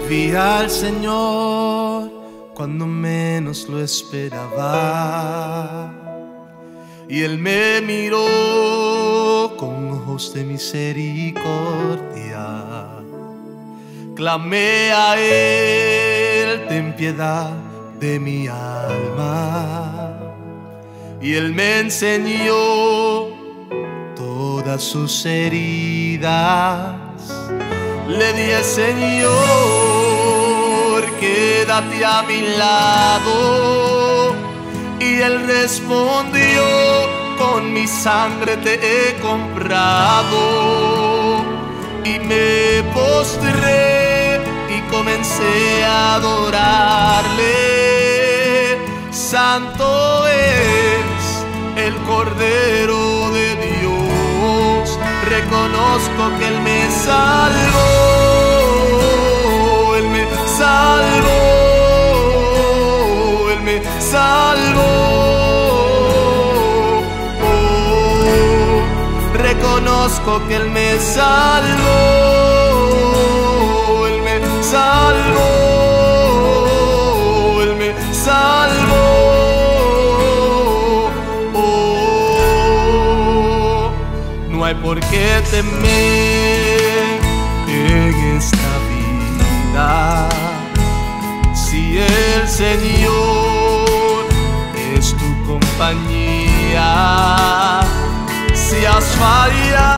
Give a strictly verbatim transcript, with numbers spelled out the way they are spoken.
Vi al Señor cuando menos lo esperaba, y Él me miró con ojos de misericordia. Clamé a Él, ten piedad de mi alma, y Él me enseñó todas sus heridas. Le dije: Señor, quédate a mi lado. Y Él respondió: con mi sangre te he comprado. Y me postré y comencé a adorarle. Santo es el Cordero de Dios. Reconozco que Él me salvó, Él me salvó, Él me salvó. Oh, reconozco que Él me salvó, Él me salvó, Él me salvó. No hay por qué temer en esta vida, si el Señor es tu compañía. Si has fallado